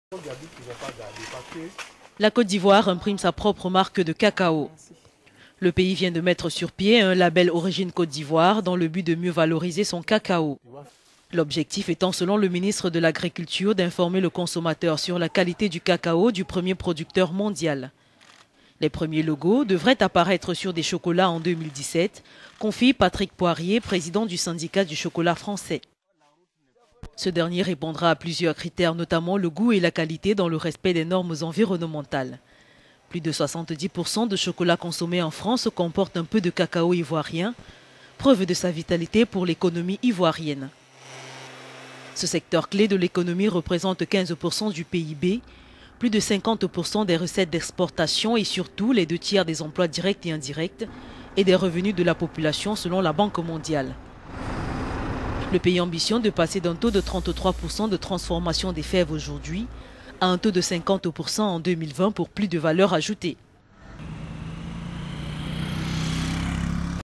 La Côte d'Ivoire imprime sa propre marque de cacao. Le pays vient de mettre sur pied un label Origine Côte d'Ivoire dans le but de mieux valoriser son cacao. L'objectif étant, selon le ministre de l'Agriculture, d'informer le consommateur sur la qualité du cacao du premier producteur mondial. Les premiers logos devraient apparaître sur des chocolats en 2017, confie Patrick Poirier, président du syndicat du chocolat français. Ce dernier répondra à plusieurs critères, notamment le goût et la qualité dans le respect des normes environnementales. Plus de 70% de chocolat consommé en France comporte un peu de cacao ivoirien, preuve de sa vitalité pour l'économie ivoirienne. Ce secteur clé de l'économie représente 15% du PIB, plus de 50% des recettes d'exportation et surtout les 2 tiers des emplois directs et indirects et des revenus de la population selon la Banque mondiale. Le pays ambitionne de passer d'un taux de 33% de transformation des fèves aujourd'hui à un taux de 50% en 2020 pour plus de valeur ajoutée.